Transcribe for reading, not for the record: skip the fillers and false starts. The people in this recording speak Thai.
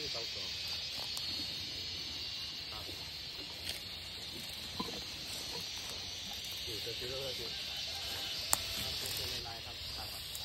เต้าสองครับอยู่จะซื้อแล้วจะซื้อครับเป็นในไลน์ครับ